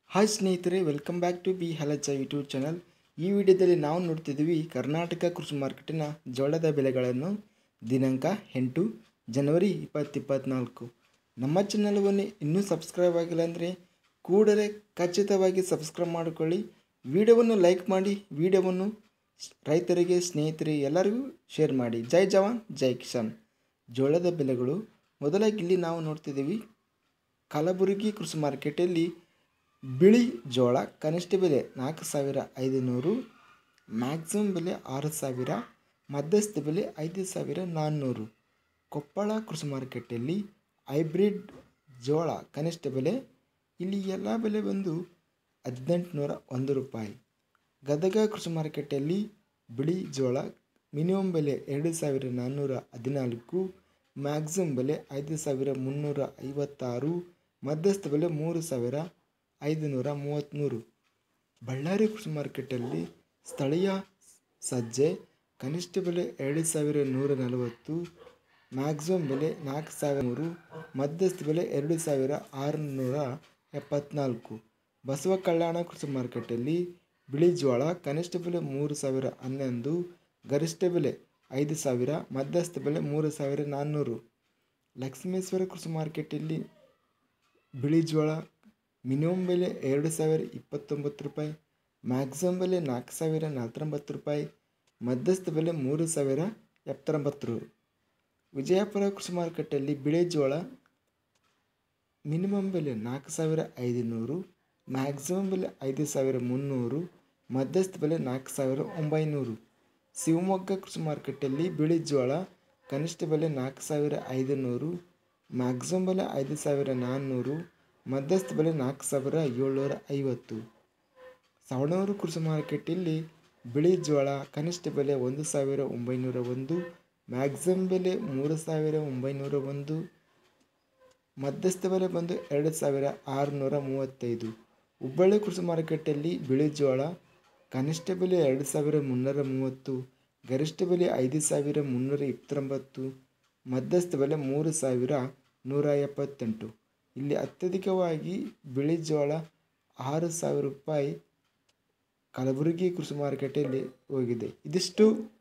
Hi ಸ್ನೇಹಿತರೆ, welcome back to ಬಿ ಹಲಚ ಯೂಟ್ಯೂಬ್ ಚಾನಲ್. ಈ ವಿಡಿಯೋದಲ್ಲಿ ನಾವು ನೋಡ್ತಿದ್ದೀವಿ ಕರ್ನಾಟಕ ಕೃಷಿ ಮಾರ್ಕೆಟಿನ ಜೋಳದ ಬೆಲೆಗಳನ್ನು ದಿನಾಂಕ 8 ಜನವರಿ 2024. ನಮ್ಮ ಚಾನಲ್ವನ್ನು ಇನ್ನೂ ಸಬ್ಸ್ಕ್ರೈಬ್ ಆಗಿಲ್ಲ ಅಂದರೆ ಕೂಡಲೇ ಖಚಿತವಾಗಿ ಸಬ್ಸ್ಕ್ರೈಬ್ ಮಾಡಿಕೊಳ್ಳಿ. ವಿಡಿಯೋವನ್ನು ಲೈಕ್ ಮಾಡಿ, ವಿಡಿಯೋವನ್ನು ರೈತರಿಗೆ, ಸ್ನೇಹಿತರಿಗೆ ಎಲ್ಲರಿಗೂ ಶೇರ್ ಮಾಡಿ. ಜೈ ಜವಾನ್ ಜೈ ಕಿಸಾನ್. ಜೋಳದ ಬೆಲೆಗಳು ಮೊದಲಾಗಿ ಇಲ್ಲಿ ನಾವು ನೋಡ್ತಿದ್ದೀವಿ ಕಲಬುರಗಿ ಕೃಷಿ ಮಾರ್ಕೆಟಲ್ಲಿ ಬಿಳಿ ಜೋಳ ಕನಿಷ್ಠ ಬೆಲೆ 4,500, ಮ್ಯಾಕ್ಸಿಮಮ್ ಬೆಲೆ 6,000, ಮಧ್ಯಸ್ಥ ಬೆಲೆ 5,400. ಕೊಪ್ಪಳ ಕೃಷಿ ಮಾರ್ಕೆಟಲ್ಲಿ ಹೈಬ್ರಿಡ್ ಜೋಳ ಕನಿಷ್ಠ ಬೆಲೆ, ಇಲ್ಲಿ ಎಲ್ಲ ಬೆಲೆ ಬಂದು 1,801 ರೂಪಾಯಿ. ಗದಗ ಕೃಷಿ ಮಾರ್ಕೆಟಲ್ಲಿ ಬಿಳಿ ಜೋಳ ಮಿನಿಮಮ್ ಬೆಲೆ 2,414, ಮ್ಯಾಕ್ಸಿಮಮ್ ಬೆಲೆ 5,356, ಮಧ್ಯಸ್ಥ ಬೆಲೆ 3,533. ಬಳ್ಳಾರಿ ಕೃಷಿ ಮಾರ್ಕೆಟಲ್ಲಿ ಸ್ಥಳೀಯ ಸಜ್ಜೆ ಕನಿಷ್ಠ ಬೆಲೆ 2,140, ಮ್ಯಾಕ್ಸಿಮಮ್ ಬೆಲೆ 4,003, ಮಧ್ಯಸ್ಥ ಬೆಲೆ 2,674. ಬಸವ ಕಲ್ಯಾಣ ಕೃಷಿ ಮಾರ್ಕೆಟಲ್ಲಿ ಬಿಳಿ ಜೋಳ ಕನಿಷ್ಠ ಬೆಲೆ 3,011, ಗರಿಷ್ಠ ಬೆಲೆ 5,000, ಮಧ್ಯಸ್ಥ ಬೆಲೆ 3,400. ಲಕ್ಷ್ಮೇಶ್ವರ ಕೃಷಿ ಮಾರ್ಕೆಟಲ್ಲಿ ಬಿಳಿ ಜೋಳ ಮಿನಿಮಮ್ ಬೆಲೆ 2,029 ರೂಪಾಯಿ, ಮ್ಯಾಕ್ಸಿಮಮ್ ಬೆಲೆ 4,049 ರೂಪಾಯಿ, ಮಧ್ಯಸ್ಥ ಬೆಲೆ 3,079. ವಿಜಯಪುರ ಕೃಷಿ ಮಾರ್ಕೆಟಲ್ಲಿ ಬಿಳಿ ಜೋಳ ಮಿನಿಮಮ್ ಬೆಲೆ 4,500, ಮ್ಯಾಕ್ಸಿಮಮ್ ಬೆಲೆ 5,300, ಮಧ್ಯಸ್ಥ ಬೆಲೆ 4,900. ಶಿವಮೊಗ್ಗ ಕೃಷಿ ಮಾರ್ಕೆಟಲ್ಲಿ ಬಿಳಿ ಜೋಳ ಕನಿಷ್ಠ ಬೆಲೆ 4,500, ಮ್ಯಾಕ್ಸಿಮಮ್ ಬೆಲೆ 5,400, ಮಧ್ಯಸ್ಥ ಬೆಲೆ 4,750. ಸವಣೂರು ಕೃಷಿ ಮಾರ್ಕೆಟಲ್ಲಿ ಬಿಳಿ ಜೋಳ ಕನಿಷ್ಠ ಬೆಲೆ 1,901, ಮ್ಯಾಕ್ಸಿಮಮ್ ಬೆಲೆ 3,901, ಮಧ್ಯಸ್ಥ ಬೆಲೆ ಬಂದು 2,635. ಹುಬ್ಬಳ್ಳಿ ಕೃಷಿ ಮಾರ್ಕೆಟಲ್ಲಿ ಬಿಳಿ ಜೋಳ ಕನಿಷ್ಠ ಬೆಲೆ 2,330, ಗರಿಷ್ಠ ಬೆಲೆ 5,329, ಮಧ್ಯಸ್ಥ ಬೆಲೆ 3,178. ಇಲ್ಲಿ ಅತ್ಯಧಿಕವಾಗಿ ಬಿಳಿ ಜೋಳ 6,000 ರೂಪಾಯಿ ಕಲಬುರಗಿ ಕೃಷಿ ಮಾರ್ಕೆಟಲ್ಲಿ ಹೋಗಿದೆ. ಇದಿಷ್ಟು